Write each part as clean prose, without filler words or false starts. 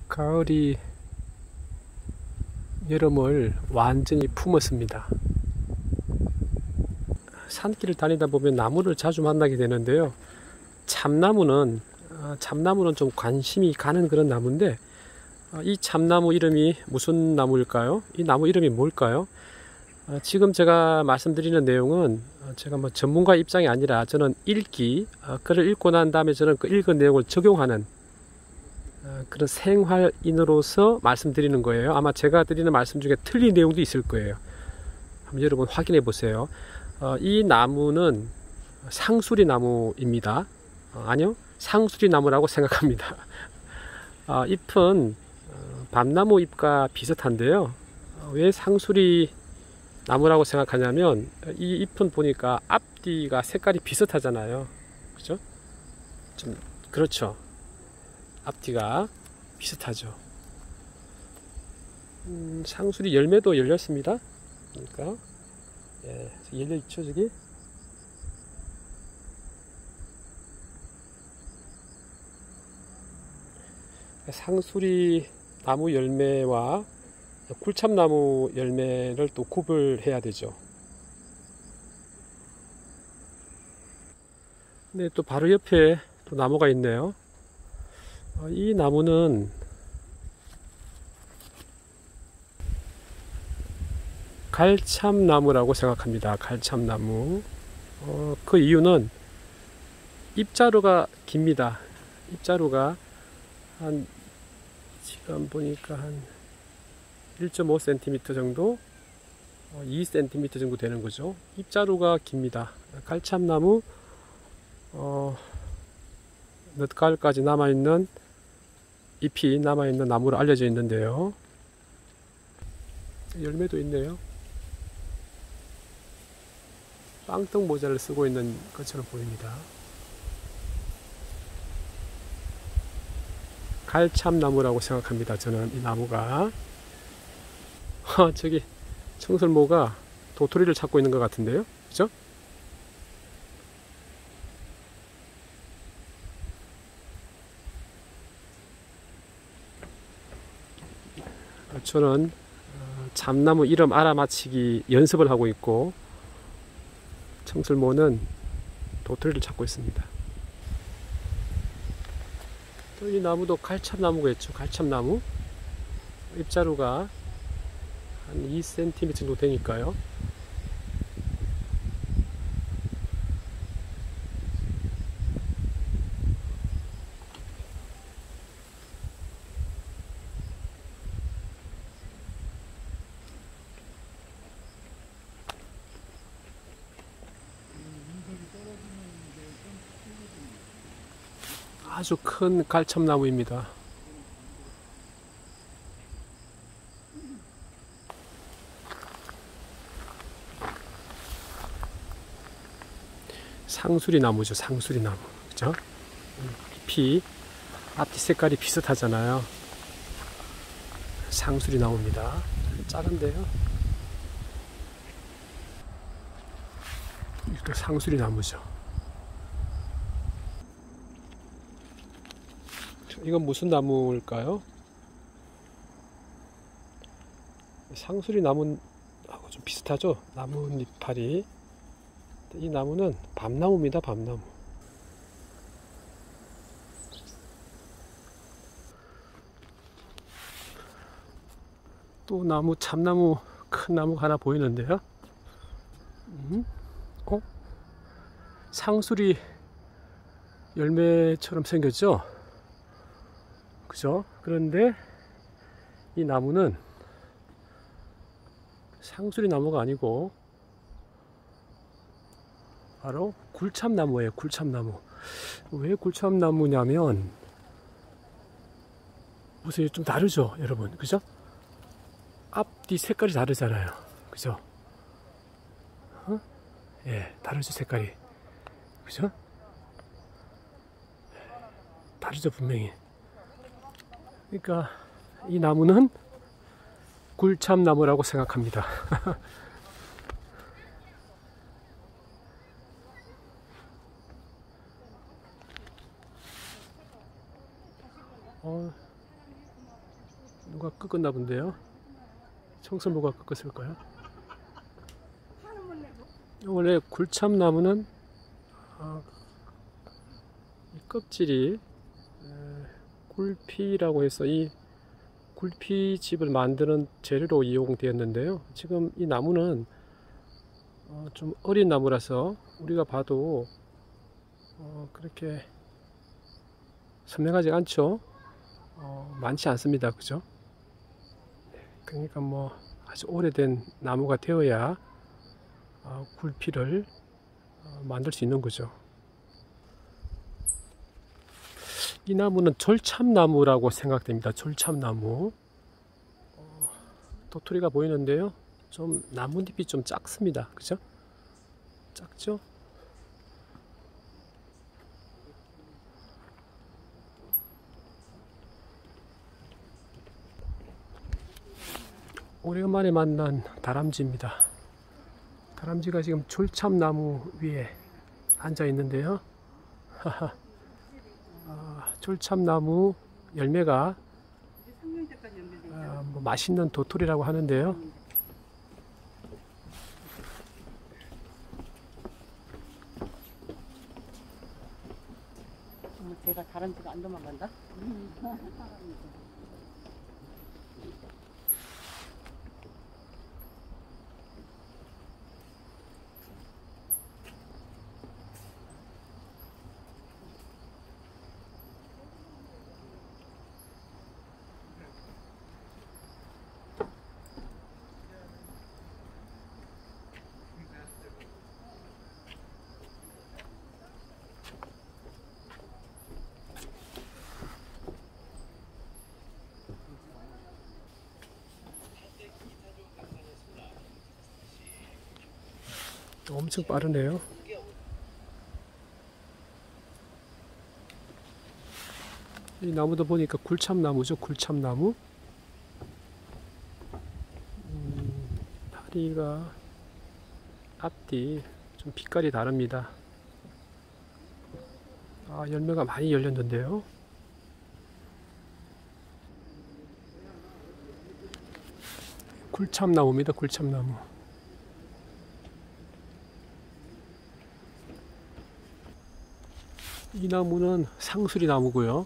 가을이 여름을 완전히 품었습니다. 산길을 다니다 보면 나무를 자주 만나게 되는데요. 참나무는 좀 관심이 가는 그런 나무인데, 이 참나무 이름이 무슨 나무일까요? 이 나무 이름이 뭘까요? 지금 제가 말씀드리는 내용은 제가 뭐 전문가 입장이 아니라 저는 읽기, 글을 읽고 난 다음에 저는 그 읽은 내용을 적용하는 그런 생활인으로서 말씀드리는 거예요. 아마 제가 드리는 말씀 중에 틀린 내용도 있을 거예요. 한번 여러분 확인해 보세요. 이 나무는 상수리 나무입니다. 아니요, 상수리 나무라고 생각합니다. 잎은 밤나무 잎과 비슷한데요. 왜 상수리 나무라고 생각하냐면, 이 잎은 보니까 앞뒤가 색깔이 비슷하잖아요. 그죠? 좀 그렇죠. 앞뒤가 비슷하죠. 상수리 열매도 열렸습니다. 그러니까 열려 있죠, 저기. 상수리 나무 열매와 굴참나무 열매를 또 구분해야 되죠. 근데 또 바로 옆에 또 나무가 있네요. 이 나무는 갈참나무라고 생각합니다. 갈참나무. 그 이유는 잎자루가 깁니다. 잎자루가 지금 보니까 한 1.5cm 정도, 2cm 정도 되는 거죠. 잎자루가 깁니다. 갈참나무, 늦가을까지 남아있는 잎이 남아있는 나무로 알려져 있는데요. 열매도 있네요. 빵떡 모자를 쓰고 있는 것처럼 보입니다. 갈참나무라고 생각합니다. 저는 이 나무가. 저기 청설모가 도토리를 찾고 있는 것 같은데요. 그죠? 저는 참나무 이름 알아맞히기 연습을 하고 있고, 청설모는 도토리를 찾고 있습니다. 또 이 나무도 갈참나무가 있죠. 갈참나무. 잎자루가 한 2cm 정도 되니까요. 아주 큰 갈참나무입니다. 상수리 나무죠. 상수리 나무. 그죠? 잎이 앞뒤 색깔이 비슷하잖아요. 상수리 나무입니다. 작은데요. 이렇게 상수리 나무죠. 이건 무슨 나무일까요? 상수리 나무하고 좀 비슷하죠? 나뭇잎알이. 이 나무는 밤나무입니다. 밤나무. 또 나무, 참나무, 큰 나무가 하나 보이는데요. 상수리 열매처럼 생겼죠? 그죠? 그런데 이 나무는 상수리 나무가 아니고 바로 굴참나무예요. 굴참나무. 왜 굴참나무냐면, 보세요. 좀 다르죠, 여러분. 그죠? 앞뒤 색깔이 다르잖아요. 그죠? 예, 다르죠, 색깔이. 그죠? 다르죠, 분명히. 그러니까 이 나무는 굴참나무라고 생각합니다. 누가 꺾었나 본데요. 청설모가 꺾었을까요? 원래 굴참나무는 이 껍질이 굴피라고 해서 이 굴피집을 만드는 재료로 이용되었는데요. 지금 이 나무는 좀 어린 나무라서 우리가 봐도 그렇게 선명하지 않죠. 많지 않습니다. 그죠? 그러니까 뭐 아주 오래된 나무가 되어야 굴피를 만들 수 있는 거죠. 이 나무는 졸참나무라고 생각됩니다. 졸참나무. 도토리가 보이는데요. 좀 나뭇잎이 좀 작습니다. 그죠? 작죠? 오래간만에 만난 다람쥐입니다. 다람쥐가 지금 졸참나무 위에 앉아 있는데요. 졸참나무 열매가 뭐 맛있는 도토리라고 하는데요. 제가 다람쥐가 안 도망간다? 엄청 빠르네요. 이 나무도 보니까 굴참나무죠. 굴참나무. 다리가 앞뒤 좀 빛깔이 다릅니다. 열매가 많이 열렸는데요. 굴참나무입니다. 굴참나무. 이 나무는 상수리 나무고요.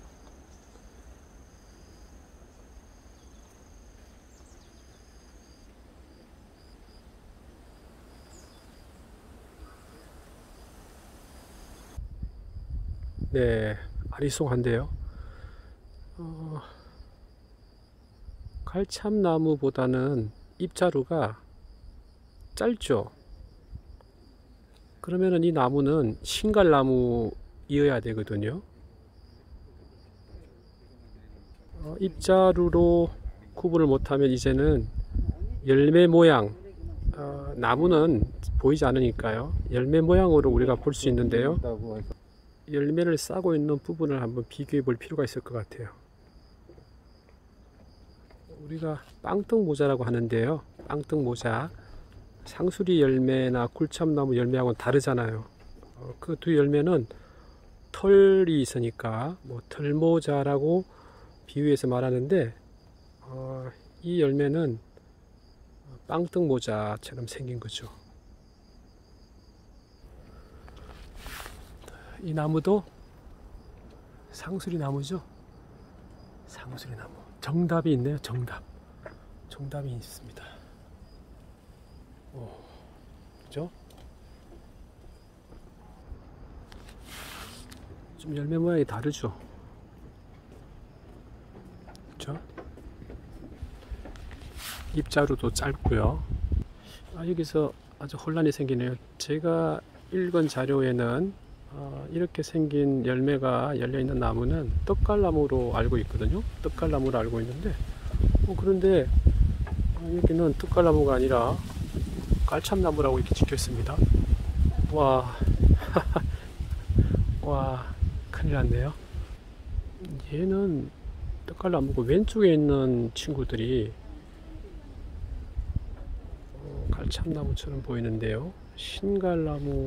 네, 아리송한데요. 갈참나무보다는 잎자루가 짧죠. 그러면은 이 나무는 신갈나무이어야 되거든요. 잎자루로 구분을 못하면 이제는 열매 모양, 나무는 보이지 않으니까요. 열매 모양으로 우리가 볼 수 있는데요. 열매를 싸고 있는 부분을 한번 비교해 볼 필요가 있을 것 같아요. 우리가 빵떡모자라고 하는데요. 빵떡모자, 상수리 열매나 굴참나무 열매하고는 다르잖아요. 그 두 열매는 털이 있으니까 뭐 털모자라고 비유해서 말하는데, 이 열매는 빵떡모자처럼 생긴 거죠. 이 나무도 상수리 나무죠. 상수리 나무. 정답이 있네요. 정답이 있습니다. 그죠? 좀 열매 모양이 다르죠. 그죠? 잎자루도 짧고요. 여기서 아주 혼란이 생기네요. 제가 읽은 자료에는 이렇게 생긴 열매가 열려있는 나무는 떡갈나무로 알고 있거든요. 떡갈나무로 알고 있는데 그런데 여기는 떡갈나무가 아니라 깔참나무라고 이렇게 적혀 있습니다. 와, 와, 큰일 났네요. 얘는 떡갈나무고 왼쪽에 있는 친구들이 깔참나무처럼 보이는데요. 신갈나무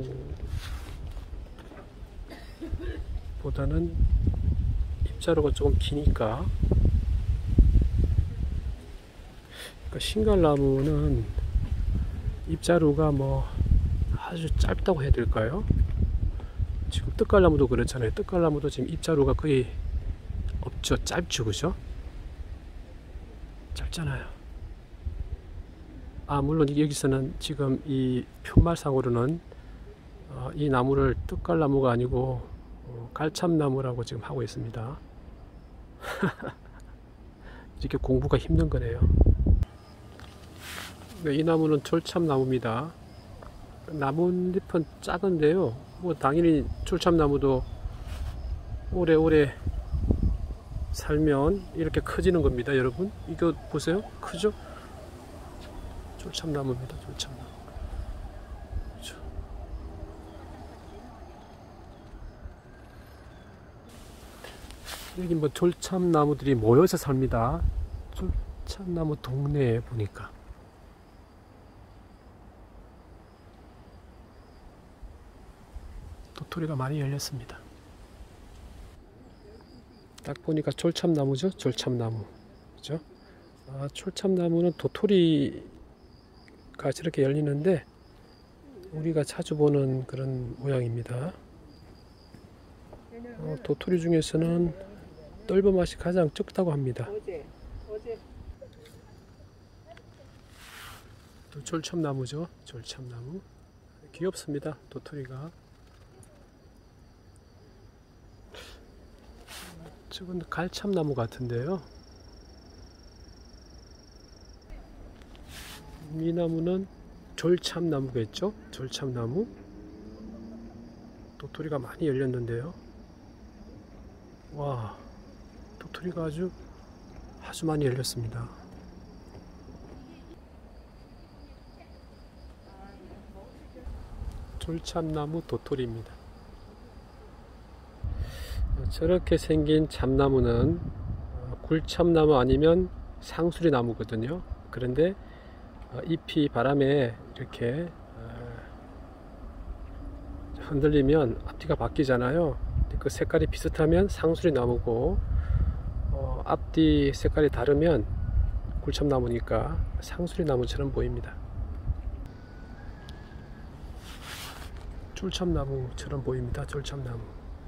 보다는 잎자루가 조금 기니까 그러니까 신갈나무는 잎자루가 뭐 아주 짧다고 해야 될까요? 지금 떡갈나무도 그렇잖아요. 떡갈나무도 지금 잎자루가 거의 없죠. 짧죠, 그죠? 짧잖아요. 물론 여기서는 지금 이 표말상으로는 이 나무를 떡갈나무가 아니고 갈참나무라고 지금 하고 있습니다. 이렇게 공부가 힘든 거네요. 네, 이 나무는 졸참나무입니다. 나뭇잎은 작은데요. 뭐 당연히 졸참나무도 오래오래 살면 이렇게 커지는 겁니다, 여러분. 이거 보세요. 크죠? 졸참나무입니다. 졸참나무. 그렇죠. 여기 뭐 졸참나무들이 모여서 삽니다. 졸참나무 동네에 보니까. 도토리가 많이 열렸습니다. 딱 보니까 졸참나무죠? 졸참나무. 그죠? 졸참나무는 도토리가 저렇게 열리는데 우리가 자주 보는 그런 모양입니다. 도토리 중에서는 떫은 맛이 가장 적다고 합니다. 또 졸참나무죠? 졸참나무. 귀엽습니다. 도토리가. 저건 갈참나무 같은데요. 이 나무는 졸참나무겠죠? 졸참나무. 도토리가 많이 열렸는데요. 와, 도토리가 아주 많이 열렸습니다. 졸참나무 도토리입니다. 저렇게 생긴 참나무는 굴참나무 아니면 상수리 나무거든요. 그런데 잎이 바람에 이렇게 흔들리면 앞뒤가 바뀌잖아요. 그 색깔이 비슷하면 상수리 나무고 앞뒤 색깔이 다르면 굴참나무니까 상수리 나무처럼 보입니다. 졸참나무처럼 보입니다. 졸참나무.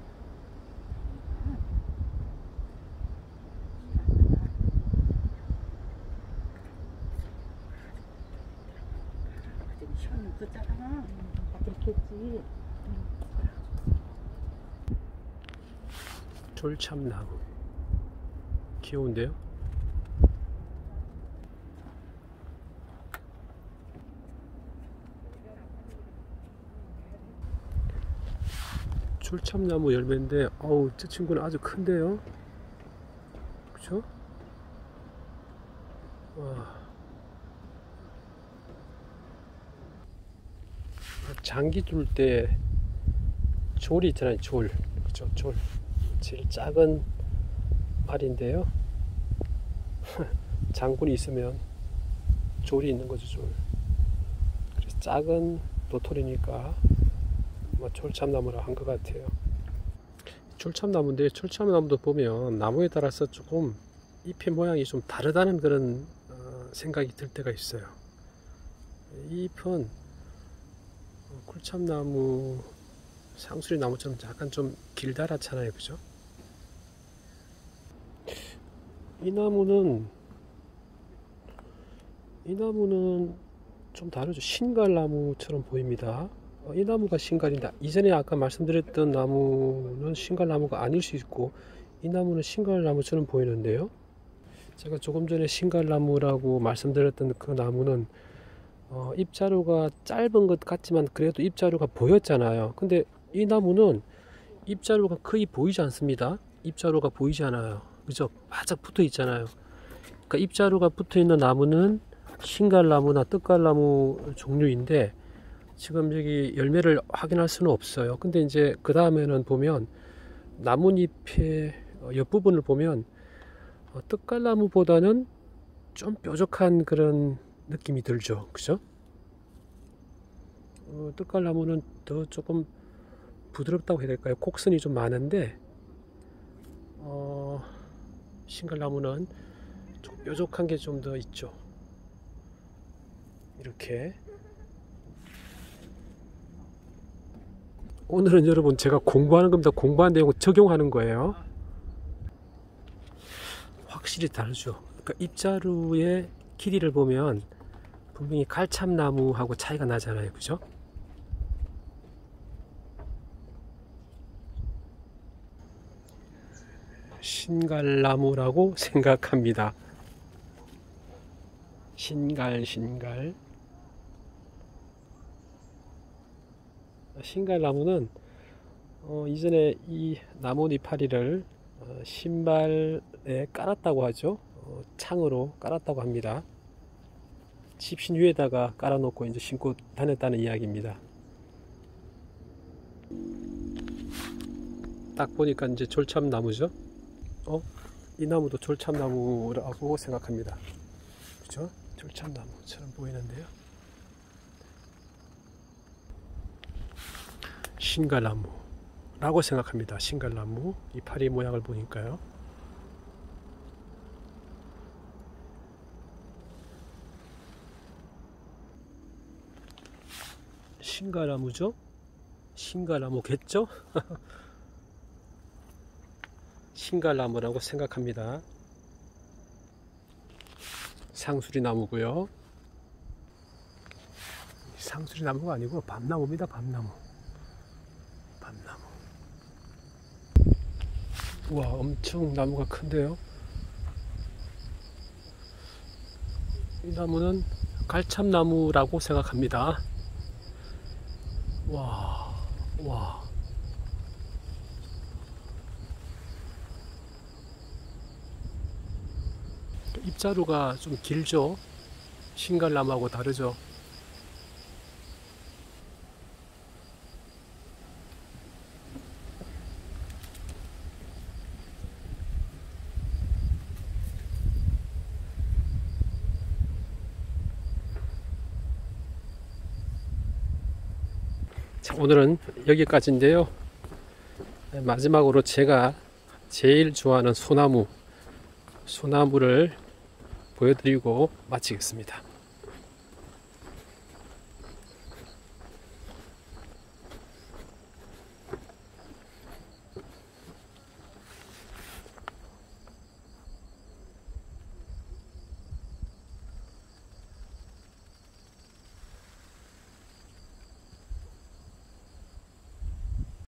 있었잖아. 그렇게 했지. 졸참나무. 귀여운데요? 졸참나무 열매인데, 어우, 저 친구는 아주 큰데요? 그쵸? 와. 장기 줄 때 졸이 있잖아요. 졸. 그죠? 졸. 제일 작은 알인데요. 장군이 있으면 졸이 있는 거죠. 졸. 그래서 작은 도토리니까 졸참나무라 한 것 같아요. 졸참나무인데, 졸참나무도 보면 나무에 따라서 조금 잎의 모양이 좀 다르다는 그런 생각이 들 때가 있어요. 이 잎은 굴참나무, 상수리 나무처럼 약간 좀 길다랗잖아요. 그죠? 이 나무는 좀 다르죠. 신갈나무처럼 보입니다. 이 나무가 신갈인데, 이전에 아까 말씀드렸던 나무는 신갈나무가 아닐 수 있고, 이 나무는 신갈나무처럼 보이는데요. 제가 조금 전에 신갈나무라고 말씀드렸던 그 나무는 잎자루가 짧은 것 같지만 그래도 잎자루가 보였잖아요. 근데 이 나무는 잎자루가 거의 보이지 않습니다. 잎자루가 보이지 않아요. 그죠? 바짝 붙어 있잖아요. 그러니까 잎자루가 붙어 있는 나무는 신갈나무나 떡갈나무 종류인데, 지금 여기 열매를 확인할 수는 없어요. 근데 이제 그 다음에는 보면 나뭇잎의 옆부분을 보면 떡갈나무보다는 좀 뾰족한 그런 느낌이 들죠. 그죠? 떡갈나무는 더 조금 부드럽다고 해야 될까요? 곡선이 좀 많은데 신갈나무는 좀 뾰족한 게 좀 더 있죠. 이렇게. 오늘은 여러분 제가 공부하는 겁니다. 공부한 내용을 적용하는 거예요. 확실히 다르죠. 그러니까 입자루의 길이를 보면 분명히 갈참나무하고 차이가 나잖아요. 그죠? 신갈나무라고 생각합니다. 신갈. 신갈나무는 이전에 이 나뭇 이파리를 신발에 깔았다고 하죠. 창으로 깔았다고 합니다. 집신 위에다가 깔아놓고 이제 신고 다녔다는 이야기입니다. 딱 보니까 이제 졸참나무죠. 이 나무도 졸참나무라고 생각합니다. 그죠? 졸참나무처럼 보이는데요. 신갈나무라고 생각합니다. 신갈나무 이파리 모양을 보니까요. 신갈나무죠? 신갈나무겠죠? 신갈나무라고 생각합니다. 상수리나무고요. 상수리나무가 아니고 밤나무입니다. 밤나무. 우와, 엄청 나무가 큰데요. 이 나무는 갈참나무라고 생각합니다. 와. 입자루가 좀 길죠. 신갈나무하고 다르죠. 자, 오늘은 여기까지인데요. 마지막으로 제가 제일 좋아하는 소나무를 보여드리고 마치겠습니다.